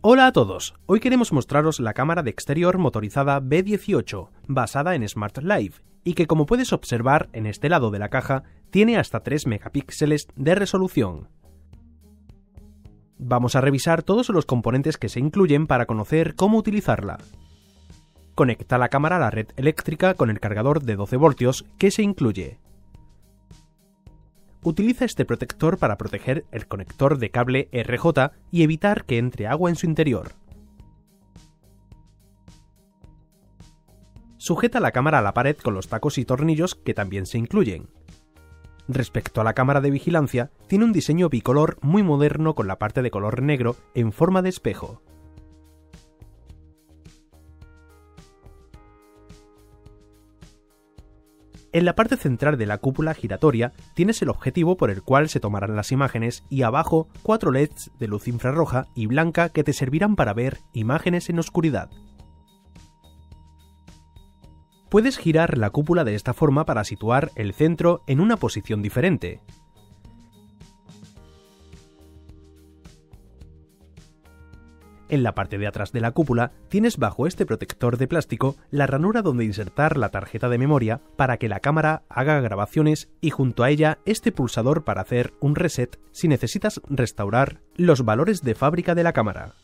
Hola a todos, hoy queremos mostraros la cámara de exterior motorizada B18, basada en Smart Life, y que como puedes observar en este lado de la caja, tiene hasta 3 megapíxeles de resolución. Vamos a revisar todos los componentes que se incluyen para conocer cómo utilizarla. Conecta la cámara a la red eléctrica con el cargador de 12 voltios que se incluye. Utiliza este protector para proteger el conector de cable RJ y evitar que entre agua en su interior. Sujeta la cámara a la pared con los tacos y tornillos que también se incluyen. Respecto a la cámara de vigilancia, tiene un diseño bicolor muy moderno con la parte de color negro en forma de espejo. En la parte central de la cúpula giratoria tienes el objetivo por el cual se tomarán las imágenes y abajo 4 LEDs de luz infrarroja y blanca que te servirán para ver imágenes en oscuridad. Puedes girar la cúpula de esta forma para situar el centro en una posición diferente. En la parte de atrás de la cúpula tienes bajo este protector de plástico la ranura donde insertar la tarjeta de memoria para que la cámara haga grabaciones y junto a ella este pulsador para hacer un reset si necesitas restaurar los valores de fábrica de la cámara.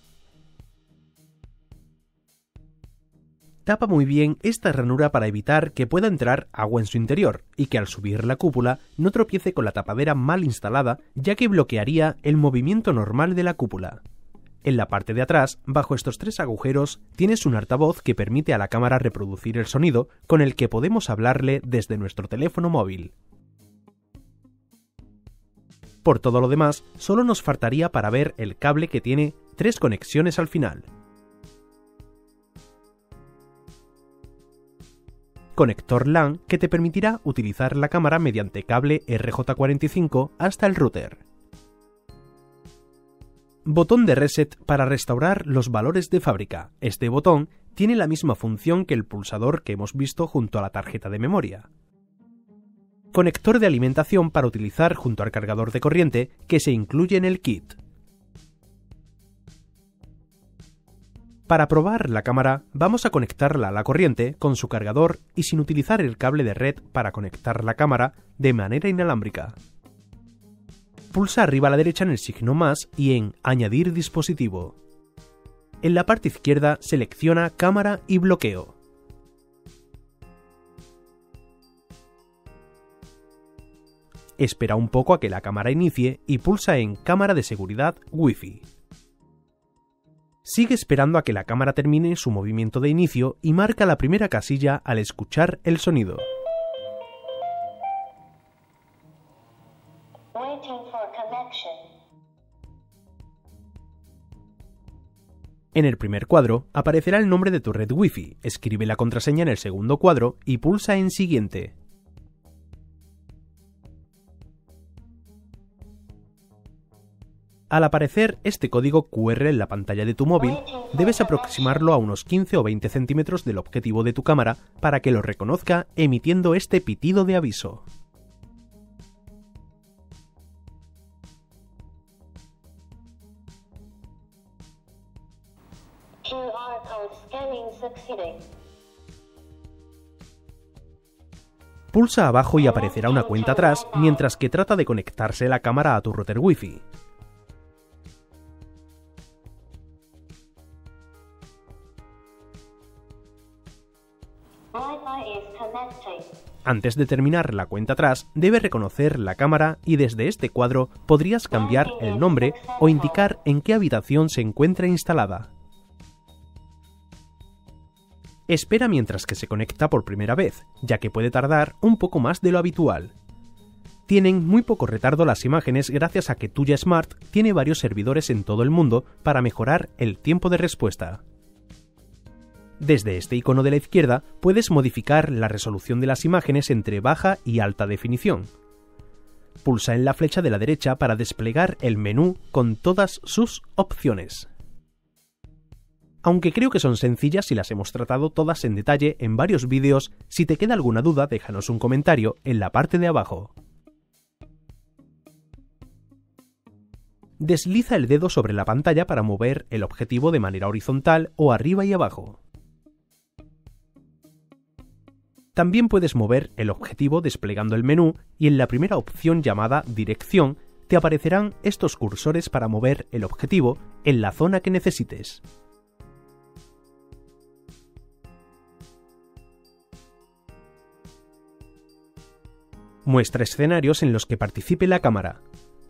Tapa muy bien esta ranura para evitar que pueda entrar agua en su interior y que al subir la cúpula no tropiece con la tapadera mal instalada, ya que bloquearía el movimiento normal de la cúpula. En la parte de atrás, bajo estos 3 agujeros, tienes un altavoz que permite a la cámara reproducir el sonido con el que podemos hablarle desde nuestro teléfono móvil. Por todo lo demás, solo nos faltaría para ver el cable que tiene 3 conexiones al final. Conector LAN que te permitirá utilizar la cámara mediante cable RJ45 hasta el router. Botón de reset para restaurar los valores de fábrica. Este botón tiene la misma función que el pulsador que hemos visto junto a la tarjeta de memoria. Conector de alimentación para utilizar junto al cargador de corriente que se incluye en el kit. Para probar la cámara, vamos a conectarla a la corriente con su cargador y sin utilizar el cable de red para conectar la cámara de manera inalámbrica. Pulsa arriba a la derecha en el signo más y en Añadir dispositivo. En la parte izquierda selecciona Cámara y bloqueo. Espera un poco a que la cámara inicie y pulsa en Cámara de seguridad Wi-Fi. Sigue esperando a que la cámara termine su movimiento de inicio y marca la primera casilla al escuchar el sonido. En el primer cuadro aparecerá el nombre de tu red Wi-Fi, escribe la contraseña en el segundo cuadro y pulsa en Siguiente. Al aparecer este código QR en la pantalla de tu móvil, debes aproximarlo a unos 15 o 20 centímetros del objetivo de tu cámara para que lo reconozca emitiendo este pitido de aviso. QR code scanning succeeding. Pulsa abajo y aparecerá una cuenta atrás mientras que trata de conectarse la cámara a tu router Wi-Fi. Wi-Fi is connecting. Antes de terminar la cuenta atrás, debe reconocer la cámara y desde este cuadro podrías cambiar el nombre o indicar en qué habitación se encuentra instalada. Espera mientras que se conecta por primera vez, ya que puede tardar un poco más de lo habitual. Tienen muy poco retardo las imágenes gracias a que Tuya Smart tiene varios servidores en todo el mundo para mejorar el tiempo de respuesta. Desde este icono de la izquierda puedes modificar la resolución de las imágenes entre baja y alta definición. Pulsa en la flecha de la derecha para desplegar el menú con todas sus opciones. Aunque creo que son sencillas y las hemos tratado todas en detalle en varios vídeos, si te queda alguna duda déjanos un comentario en la parte de abajo. Desliza el dedo sobre la pantalla para mover el objetivo de manera horizontal o arriba y abajo. También puedes mover el objetivo desplegando el menú y en la primera opción llamada Dirección te aparecerán estos cursores para mover el objetivo en la zona que necesites. Muestra escenarios en los que participe la cámara.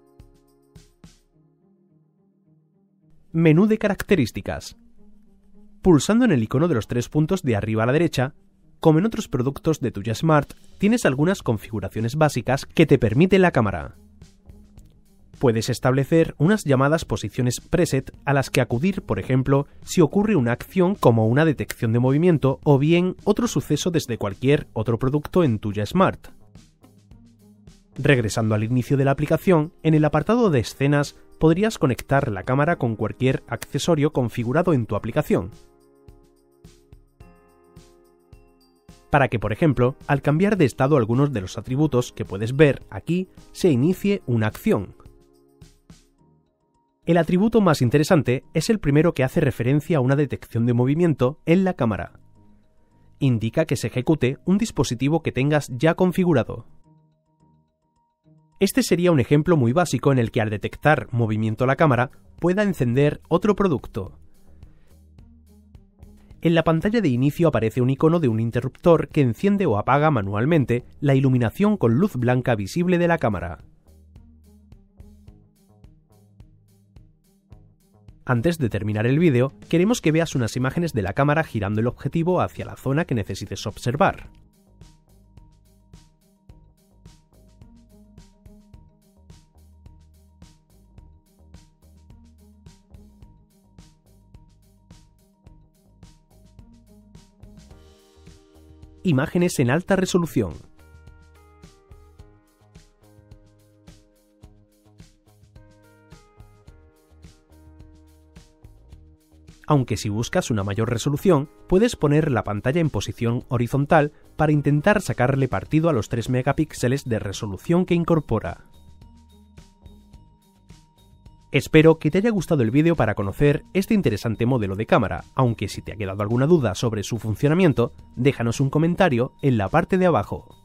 Menú de características. Pulsando en el icono de los 3 puntos de arriba a la derecha, como en otros productos de Tuya Smart, tienes algunas configuraciones básicas que te permite la cámara. Puedes establecer unas llamadas posiciones preset a las que acudir, por ejemplo, si ocurre una acción como una detección de movimiento o bien otro suceso desde cualquier otro producto en Tuya Smart. Regresando al inicio de la aplicación, en el apartado de escenas podrías conectar la cámara con cualquier accesorio configurado en tu aplicación. Para que, por ejemplo, al cambiar de estado algunos de los atributos que puedes ver aquí, se inicie una acción. El atributo más interesante es el primero que hace referencia a una detección de movimiento en la cámara. Indica que se ejecute un dispositivo que tengas ya configurado. Este sería un ejemplo muy básico en el que al detectar movimiento la cámara pueda encender otro producto. En la pantalla de inicio aparece un icono de un interruptor que enciende o apaga manualmente la iluminación con luz blanca visible de la cámara. Antes de terminar el vídeo, queremos que veas unas imágenes de la cámara girando el objetivo hacia la zona que necesites observar. Imágenes en alta resolución. Aunque si buscas una mayor resolución, puedes poner la pantalla en posición horizontal para intentar sacarle partido a los 3 megapíxeles de resolución que incorpora. Espero que te haya gustado el vídeo para conocer este interesante modelo de cámara, aunque si te ha quedado alguna duda sobre su funcionamiento, déjanos un comentario en la parte de abajo.